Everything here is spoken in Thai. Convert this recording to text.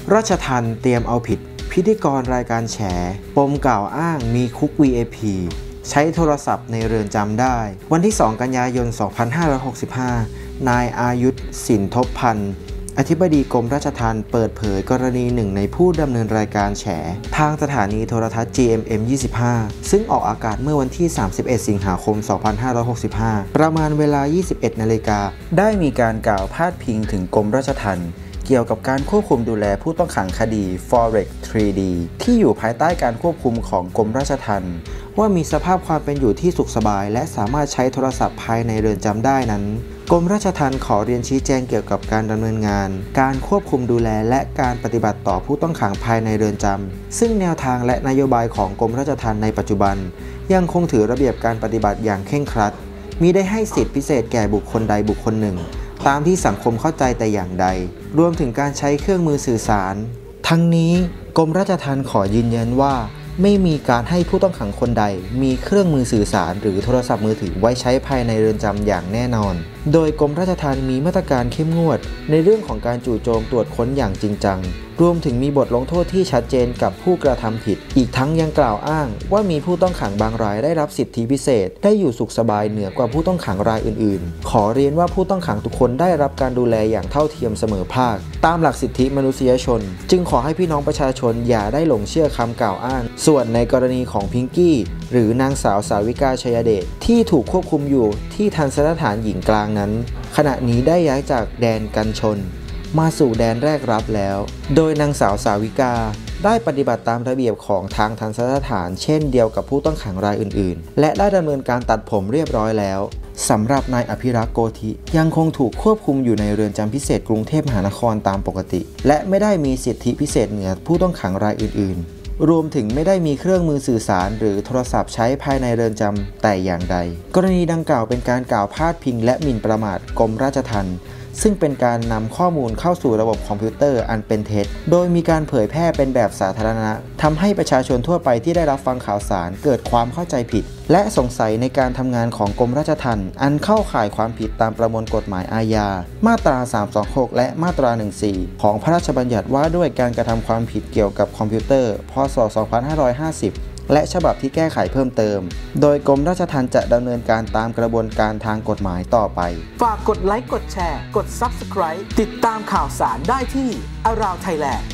ราชทัณฑ์เตรียมเอาผิดพิธีกรรายการแฉปมกล่าวอ้างมีคุก VIP ใช้โทรศัพท์ในเรือนจำได้วันที่ 2 กันยายน 2565 นายอายุธ สินทบพันธ์อธิบดีกรมราชทัณฑ์เปิดเผยกรณีหนึ่งในผู้ดำเนินรายการแฉทางสถานีโทรทัศน์ GMM 25 ซึ่งออกอากาศเมื่อวันที่ 31 สิงหาคม 2565 ประมาณเวลา 21 นาฬิกาได้มีการกล่าวพาดพิงถึงกรมราชทัณฑ์เกี่ยวกับการควบคุมดูแลผู้ต้องขังคดี Forex 3D ที่อยู่ภายใต้การควบคุมของกรมราชทัณฑ์ว่ามีสภาพความเป็นอยู่ที่สุขสบายและสามารถใช้โทรศัพท์ภายในเรือนจำได้นั้นกรมราชทัณฑ์ขอเรียนชี้แจงเกี่ยวกับการดำเนินงานการควบคุมดูแลและการปฏิบัติต่อผู้ต้องขังภายในเรือนจำซึ่งแนวทางและนโยบายของกรมราชทัณฑ์ในปัจจุบันยังคงถือระเบียบการปฏิบัติอย่างเคร่งครัดมิได้ให้สิทธิพิเศษแก่บุคคลใดบุคคลหนึ่งตามที่สังคมเข้าใจแต่อย่างใดรวมถึงการใช้เครื่องมือสื่อสารทั้งนี้กรมราชทัณฑ์ขอยืนยันว่าไม่มีการให้ผู้ต้องขังคนใดมีเครื่องมือสื่อสารหรือโทรศัพท์มือถือไว้ใช้ภายในเรือนจำอย่างแน่นอนโดยกรมราชทัณฑ์มีมาตรการเข้มงวดในเรื่องของการจู่โจมตรวจค้นอย่างจริงจังรวมถึงมีบทลงโทษที่ชัดเจนกับผู้กระทำผิดอีกทั้งยังกล่าวอ้างว่ามีผู้ต้องขังบางรายได้รับสิทธิพิเศษได้อยู่สุขสบายเหนือกว่าผู้ต้องขังรายอื่นๆขอเรียนว่าผู้ต้องขังทุกคนได้รับการดูแลอย่างเท่าเทียมเสมอภาคตามหลักสิทธิมนุษยชนจึงขอให้พี่น้องประชาชนอย่าได้หลงเชื่อคำกล่าวอ้างส่วนในกรณีของพิงกี้หรือนางสาวสาวิกาชัยเดชที่ถูกควบคุมอยู่ที่ทัณฑสถานหญิงกลางนั้นขณะนี้ได้ย้ายจากแดนกันชนมาสู่แดนแรกรับแล้วโดยนางสาวสาวิกาได้ปฏิบัติตามระเบียบของทางทัณฑสถานเช่นเดียวกับผู้ต้องขังรายอื่นๆและได้ดำเนินการตัดผมเรียบร้อยแล้วสำหรับนายอภิรักษ์โกธิยังคงถูกควบคุมอยู่ในเรือนจำพิเศษกรุงเทพมหานครตามปกติและไม่ได้มีสิทธิพิเศษเหนือผู้ต้องขังรายอื่นๆรวมถึงไม่ได้มีเครื่องมือสื่อสารหรือโทรศัพท์ใช้ภายในเรือนจำแต่อย่างใดกรณีดังกล่าวเป็นการกล่าวพาดพิงและหมิ่นประมาทกรมราชทัณฑ์ซึ่งเป็นการนำข้อมูลเข้าสู่ระบบคอมพิวเตอร์อันเป็นเท็จโดยมีการเผยแพร่เป็นแบบสาธารณะทำให้ประชาชนทั่วไปที่ได้รับฟังข่าวสารเกิดความเข้าใจผิดและสงสัยในการทำงานของกรมราชทัณฑ์อันเข้าข่ายความผิดตามประมวลกฎหมายอาญามาตรา 326 และมาตรา 14 ของพระราชบัญญัติว่าด้วยการกระทำความผิดเกี่ยวกับคอมพิวเตอร์ พ.ศ. 2550และฉบับที่แก้ไขเพิ่มเติมโดยกรมราชทัณฑ์จะดำเนินการตามกระบวนการทางกฎหมายต่อไปฝากกดไลค์กดแชร์กด Subscribe ติดตามข่าวสารได้ที่ Around Thailand